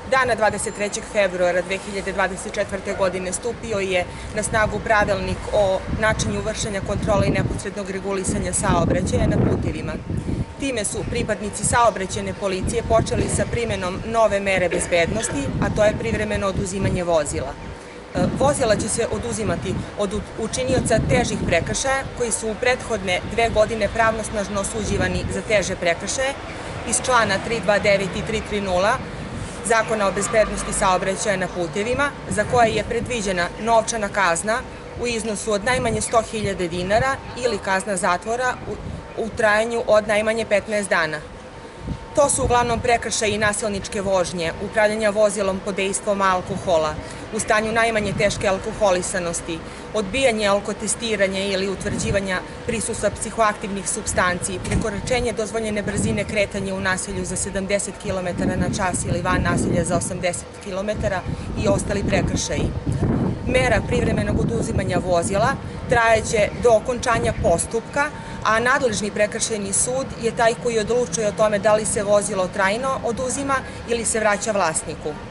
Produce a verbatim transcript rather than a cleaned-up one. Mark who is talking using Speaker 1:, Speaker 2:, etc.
Speaker 1: Dana dvadeset trećeg februara dve hiljade dvadeset četvrte. godine stupio je na snagu pravilnik o načinu vršenja kontrole i neposrednog regulisanja saobraćaja na putevima. Time su pripadnici saobraćajne policije počeli sa primenom nove mere bezbednosti, a to je privremeno oduzimanje vozila. Vozila će se oduzimati od učinioca težih prekršaja koji su u prethodne dve godine pravnosnažno osuđivani za teže prekršaje iz člana tristo dvadeset devet i tristo trideset Zakona o bezbednosti saobraćaja na putevima, za koje je predviđena novčana kazna u iznosu od najmanje sto hiljada dinara ili kazna zatvora u trajanju od najmanje petnaest dana. To su uglavnom prekršaji nasilničke vožnje, upravljanja vozilom pod dejstvom alkohola, u stanju najmanje teške alkoholisanosti, odbijanje alkotestiranja ili utvrđivanja prisustva psihoaktivnih supstanci, prekoračenje dozvoljene brzine kretanja u naselju za sedamdeset kilometara na čas ili van naselja za osamdeset kilometara i ostali prekršaji. Mera privremenog oduzimanja vozila trajeće do okončanja postupka, a nadležni prekršajni sud je taj koji odlučuje o tome da li se vozilo trajno oduzima ili se vraća vlasniku.